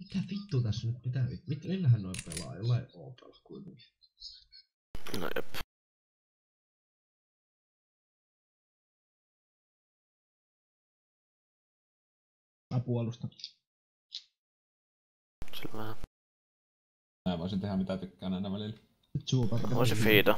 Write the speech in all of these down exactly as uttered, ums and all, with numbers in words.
Mitä vittu tässä nyt pitää vittu? Mit, millähän noin pelaa? Jollain Opella kuitenkin. No jep. Mä puolustan. Selvä. Mä voisin tehdä mitä tykkään aina välillä. Voisin fiida.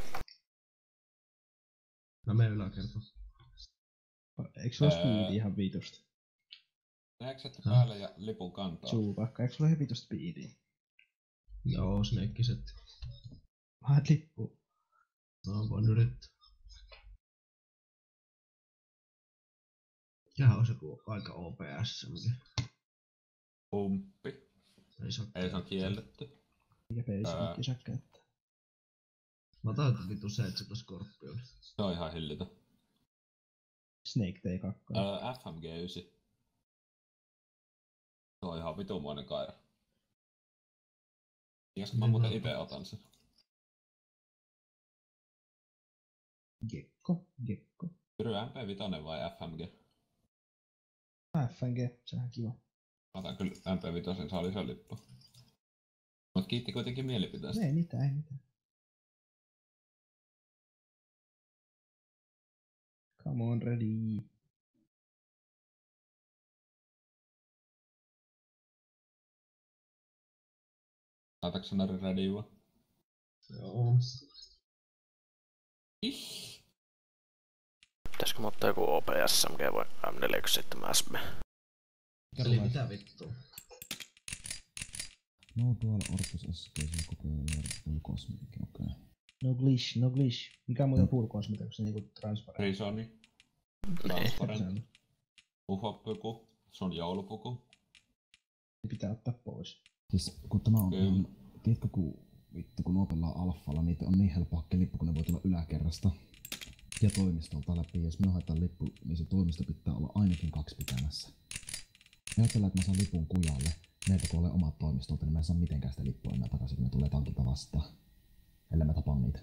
Mä menen yläkertaan. Eikö sulla speedi ihan viitosta? Headset päälle ja lipun kantaa. Suupakka, eikö sulla ihan viitosta speediä? Joo, snakkiset. Vähän lippu. No, voin yrittää. Mikähän on se ku aika O P S? Pumppi. Ei saa Ei se on kielletty. Mikä Facebookki saa käyttää. Mä otan vittu seitsemän Scorpion. Se on ihan hillitä. Snake T kaksi. Öö, F M G yhdeksän. Se on ihan vitumoinen kaira. Pitäisikö mä muuten ite otan sen? Gekko, Gekko. Pyry M P viisi vai F M G? F M G, sehän kiva. Mä otan kyllä M P viisi, saa lisää lippu. Mut kiitti kuitenkin mielipiteestä. Ei mitään, ei mitään. Come on, ready. Laitatko sä nari ready vai? Joo. Ih. Pitäisikö mä ottaa joku O P S M G vai M neljäkymmentäseitsemän S B? Eli mitä vittua? No dual Orpus S G, se on koko ajan full cosmetic, okei. Okay. No glitch, no glitch. Mikä on muuten full cosmetic, onko se niinku transparent? Prisoni. Transparent. Ufo-puku. Se on joulupuku. Pitää ottaa pois. Siis kun tämä on ihan, tiedätkö kun vittu kun nuo pelaa alfalla, niitä on niin helppo hakea lippu, kun ne voi tulla yläkerrasta ja toimistolta läpi. Jos me haetaan lippu, niin se toimisto pitää olla ainakin kaksi pitämässä. Ja ajatellaan, että mä saan lipun kujalle. Meiltä kun olen omat toimistolta, niin mä en saa mitenkään sitä lippua enää takaisin, kun ne tulee tankilta vastaan. Ellei mä tapaan niitä.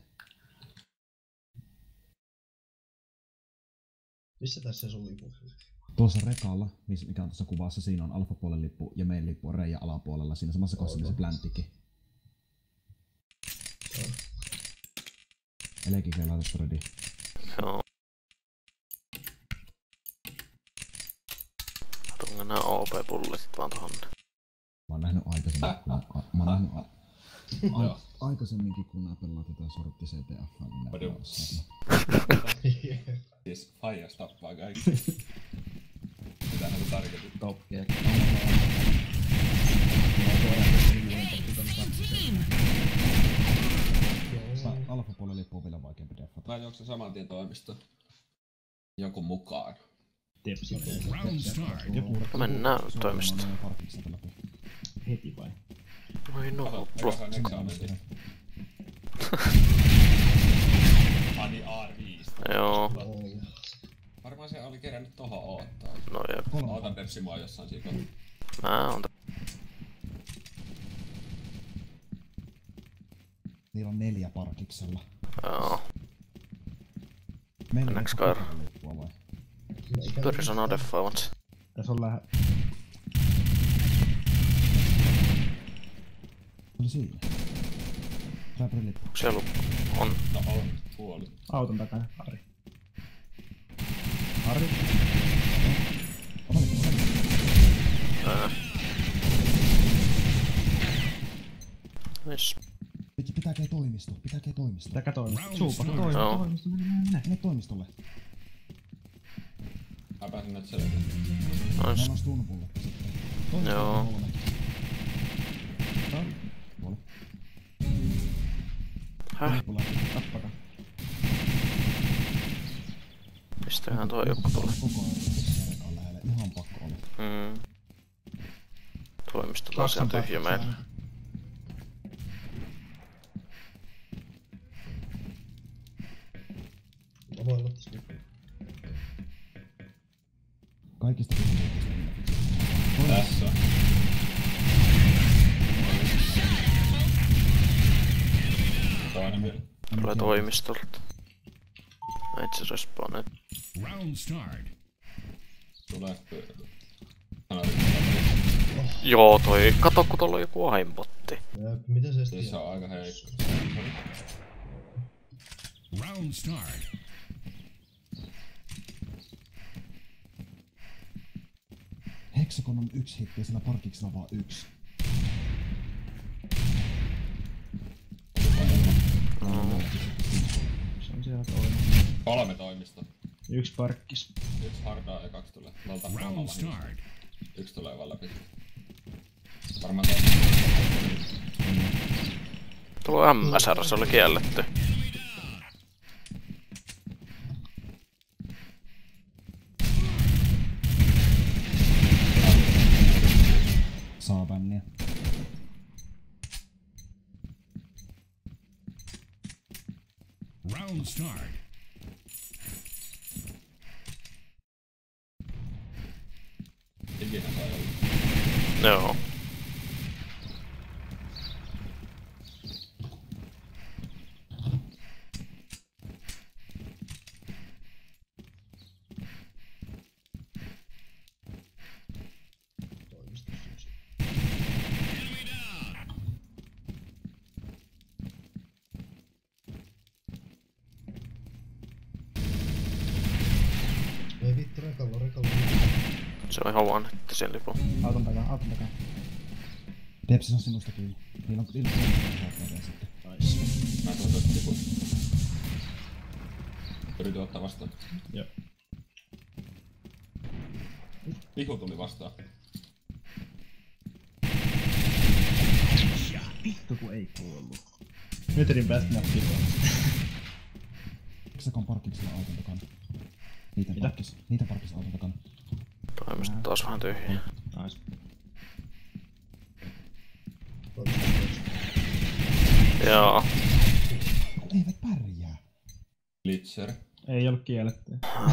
Missä tässä sun lipu? Tuossa rekalla, mikä on tuossa kuvassa, siinä on alfapuolen lippu ja meidän lippu on reijän alapuolella. Siinä samassa kohdassa niin se pläntikin. Elekikeen laitettu ready. Joo. Tungan nää O P-pulletit vaan tohon. Mä oon nähnyt aikaisemmin, kun a, mä oon nähnyt a, a, aikaisemminkin, kun nää pelaa tätä sortti C T F, niin nää pelaa Siis faijas tappaa kaikki. Mitä näitä targetit? Topkia. Alfapuolen lippu on vielä vaikeampi defata. Vai onko se saman tien toimisto? Joku mukaan. Tepsi. Mennään toimistoon. Heti vai? Voi no, Eka se on eksamentti. Ani R viisi. Joo. Varmaan se oli kerännyt tohon oottaa. No jep. Ootan Depsimoa jossain siinä. Mä oon Niillä on neljä parkiksella. Joo. Mennäänkö Kaira? vai? Pyri sanoo deffaavans. Tässä on lähe... Oli siinä. Räpri lippu. Onko siellä on? No on, puoli. Auton takana, Ari. Ari? Ota lippu, ota lippu. Ää. Miss? Pitääkö toimisto? Pitääkö toimisto? Pitääkö toimisto? Suupakka toimisto, Joo. toimisto, mene, mene, mene. Mene toimistolle. Mä pääsin näitä selviin. Nois. Meillä on stunpulle. Joo. Puoli. Häh? Lippu läpi. Tappaka. Mistähän tuo joku tulee? Koko ajan tässä rekaan lähelle. Ihan pakko oli. Mm. Toimisto taas ihan tyhjä meillä. Mä voin olla tässä nyt. Kaikista kysymyksistä. Tässä on. Toinen vielä. Tulee toimistolta. Mä itse respawneet. Round start. Tulee. Sanoit, että Joo, toi... Kato, kun tuolla on joku aimbotti. Jep, mitä se Siis se on aika heikko. Round start. Hexagon on yksi hitti ja sillä parkiksella on vaan yksi. Se on siellä toinen. Kolme toimista. Yksi parkkis. Yksi hardaa ja kaksi tulee. Valta Round kolmalla. start. Yksi tulee vaan läpi. Varmaan toimista. Tuo M S R, se oli kielletty. Saa bänniä. Round start. Ikinä sai olla. Joo. Ei vittu, rekalla, rekalla. Se on ihan vaan hitti sen lipun. Auton takaa, auton takaa. Depsis on sinusta kiinni. Niillä on niillä on kolme sitten. Nice. Mä tuon tosta tipun. Yritin ottaa vastaan. Joo. Pihu tuli vastaan. Vittu kun ei kuollut. Nyt edin päästä näppiin. Hexagon parkiksella auton takana. Niitä Mitä? parkis. Niitä parkis auton takana. Toimisto taas vähän tyhjä. Nice. Joo. Eivät pärjää. Glitcher. Ei ollut kielletty.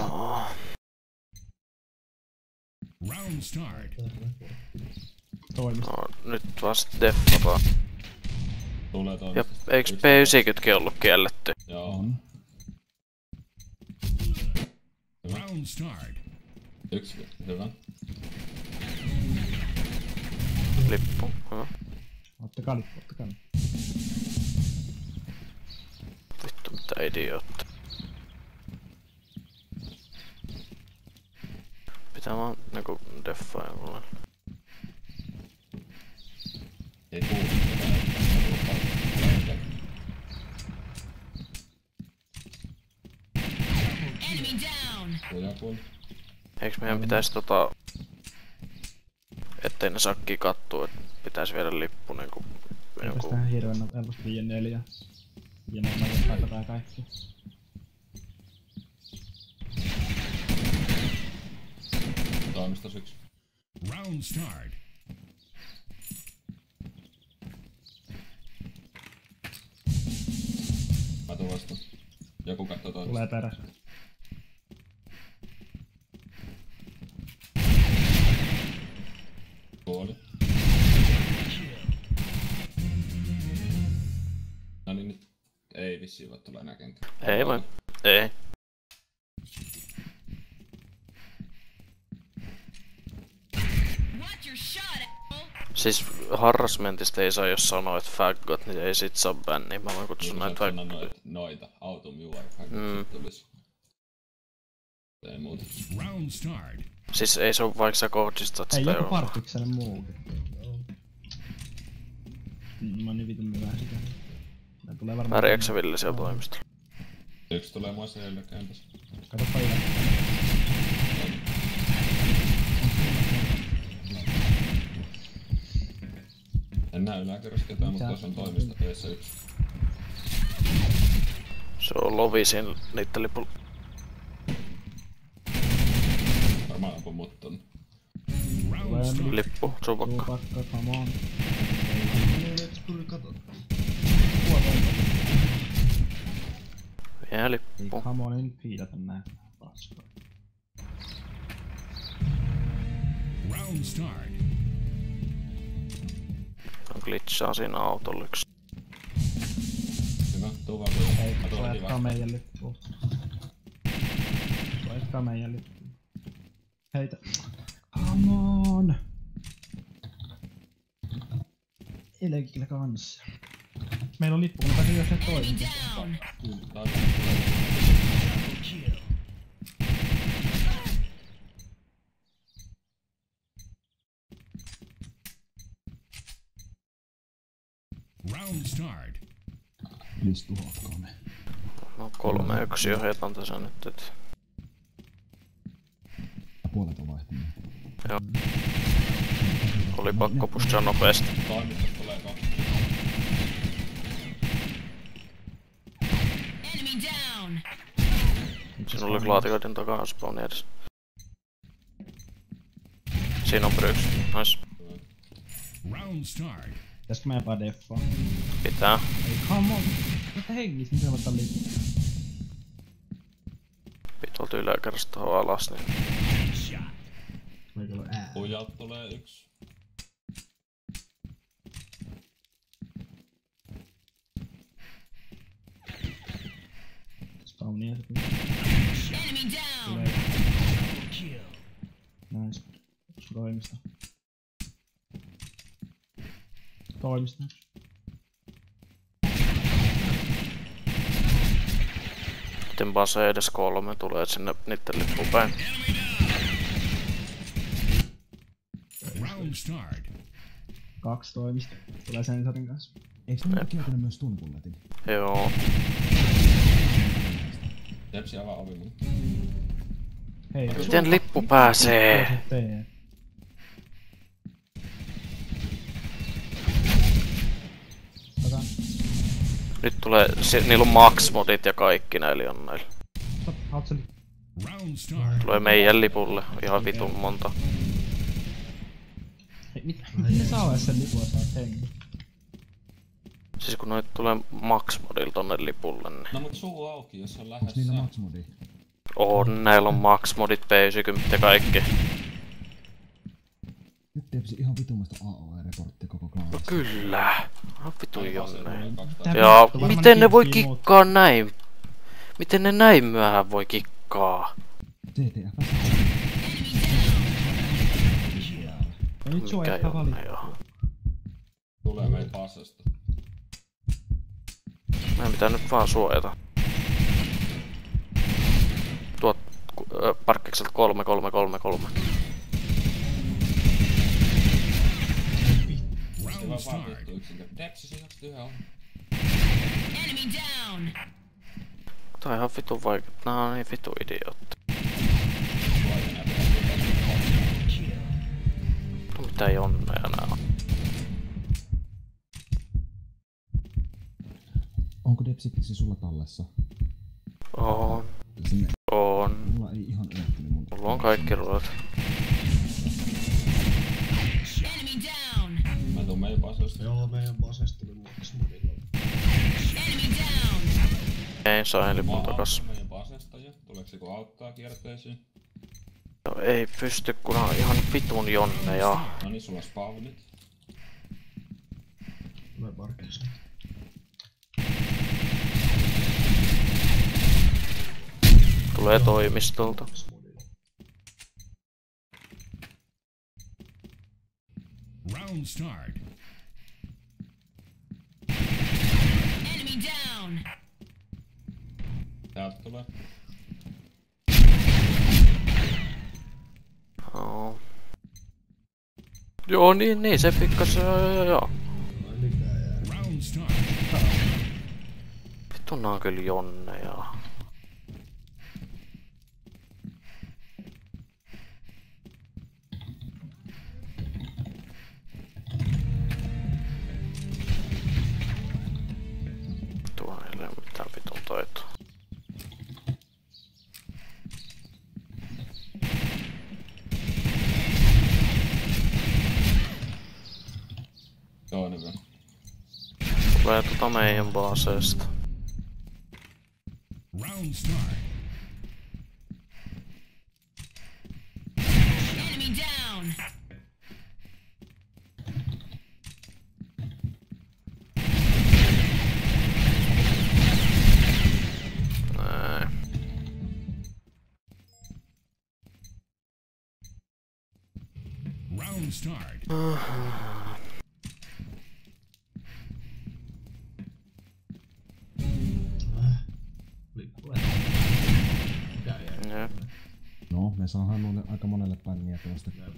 Round start. Toimisto. No, nyt vasta deffataan. Tulee Ja toimistosta. eiks Yksi P yhdeksänkymmentäkin ollut kielletty? Joo. On. Round start. Yksi. Hyvä. Lippu. Hyvä. Ottakaa lippu, ottakaa lippu. Vittu mitä idiootta. Pitää vaan niinku defaa jollain. Ei kuulu mitään. Enemy down. Kuja kuulu. Eiks meidän pitäis tota... Ettei ne sakki kattuu, et pitäis viedä lippu niinku... Joku... Tästähän hirveen helposti viiden neljä. Ja ne taikataan kaikki. Toimistos yksi. Round start. Mä tuun vastaan. Joku kattoo toimistosta. Tulee perässä. Puoli. No niin nyt ei vissiin voi tulla enää kenkään. Ei voi. Ei. Watch your shot, asshole. Siis harassmentista ei saa, jos sanoo, että faggot, niin ei sit saa bänniä. Mä voin kutsua Niin näitä sä oot sanonut, faggot. että noita. Autumn you are fucking Mm. sit tulis. Ei muuta. Round start. Siis ei se oo vaikka sä kohdistat Ei sitä joku joo. parkikselle muukin. Mm, Mä oon niin vitun hyvä sitä. Nää tulee varmaan... Pärjääksä Ville siellä toimistolla? Yksi tulee mua siellä kääntäs. Katoppa ihan. En näe yläkerrassa ketään, mutta Mitä? tuossa on toimisto teessä yksi. Se on lovi siinä niitten lipulla. Varmaan ampuu mut tonne. Round start. Lippu, Tuu supakka. pakka, come on. Vielä Ei lippu. come on, en fiilata nää. Paska. Round start. On glitchaa siinä autolla yksi. Hyvä, tuu vaan kuitenkin. Ei, Mä tuon heti suojatkaa vastaan. meidän lippuun. Suojatkaa meidän lippuun. Heitä. Come on! leikillä kanssa. Meillä on lippu, kun pääsee jos se Enemy toimii. down. Kyllä, taas. Round start. Please tuhotkaa ne. No kolme yksi jo heitän tässä nyt, et... Ja puolet on vaihtunut. Joo. Oli pakko pushaa nopeesti. Toimistosta tulee kaksi. Enemy down. Siinä oli laatikoiden takana spawni edes. Siinä on bryks. Nice. Round start. Pitäisikö mä jopa deffaa? Pitää. Ei, come on. Mitä hengit, niin se ottaa lippu. Pitolta yläkerrasta tohon alas, niin... Voiko olla ää? Pujat tulee yksi. Spawnia se tulee. Enemy down. Tulee. Nice. Onks toimista? Toimista. Sitten base edes kolme tulee sinne niitten lippuun päin. Round start. Kaksi toimista. Tulee sensorin kanssa. Eiks ne kieltänyt myös tunpulletin? Joo. Tepsi avaa ovi mun. Hei. Miten lippu pääsee? Tee. Tota. Nyt tulee, si- niillä on max-modit ja kaikki näillä jonneilla. Stop, hatseli. Round start. Tulee meidän lipulle ihan vitun monta. Hei, mitä? Miten ne saa edes sen lipua saa hengi? Siis kun noit tulee max-modilla tonne lipulle, niin... No mut suu auki, jos on Onks niillä lähdössä. max-modi? On, näillä on max-modit, P yhdeksänkymmentä ja kaikki. Nyt tepsi ihan vitumasta A O E-reporttia koko No klaanissa. kyllä. On vitu jonne. Tää Ja vittu, varmaan miten ne voi kikkii muut. kikkaa näin? Miten ne näin myöhään voi kikkaa? T T F. Ja nyt sua Mikä jättää jonne valittaa. joo. Tulee meidän passasta. Meidän pitää nyt vaan suojata. Tuot äh, parkkikselta kolme, kolme, kolme, kolme. Se Round vaan vaan start. vittu yksinkertaisesti. Tepsi se jakset yhä on. Enemy down. Tää on ihan vitun vaikea. Nää on niin vitu idiootti. No mitä jonneja nää on? Onko Depsipiksi sulla tallessa? On, Sinne. on. Mulla ei ihan yllättynyt mun. Mulla on kaikki ruoat. Enemy down. Mä tuun meidän passasta. Joo, meidän basesta tuli maksmodilla. Enemy down. Ei saa Mä lipun takas. autan meidän passasta jo. Tuleeks joku auttaa kierteisiin? No ei pysty, kun on ihan vitun jonneja. No niin, sulla on spawnit. Tulee parkkeessa. Tulee toimistolta. Round start. Enemy down. Täältä tulee. Joo. Joo, niin, niin, se fikkas, joo, joo, joo. Round start. Vittu nää on kyllä jonneja. Tuo ei ole mitään vitun taitoa. Toinen vielä. Tulee tota meidän baseesta. Round start. Enemy down. Näin. Round start. Joo, me saadaan noille aika monelle bänniä tuosta. Enemy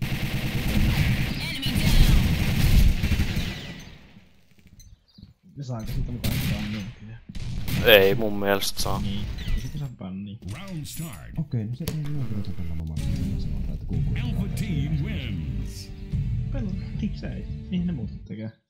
down. Ne saako siitä mukaan bannia kyllä? Ei mun mielestä saa. Niin, ei siitä saa bannia. Round start. Okei, no sitten ei ole vielä tapella lomassa. Sanotaan, että kuukuu. Alpha team wins. Pelaa, miksei? Eihän ne muuta tekee.